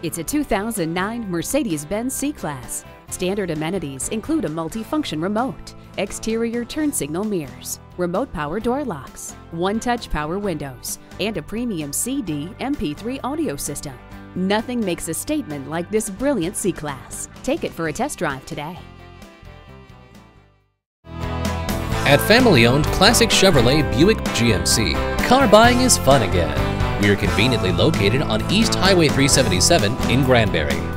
It's a 2009 Mercedes-Benz C-Class. Standard amenities include a multi-function remote, exterior turn signal mirrors, remote power door locks, one-touch power windows, and a premium CD MP3 audio system. Nothing makes a statement like this brilliant C-Class. Take it for a test drive today. At family-owned classic Chevrolet Buick GMC, car buying is fun again. We are conveniently located on East Highway 377 in Granbury.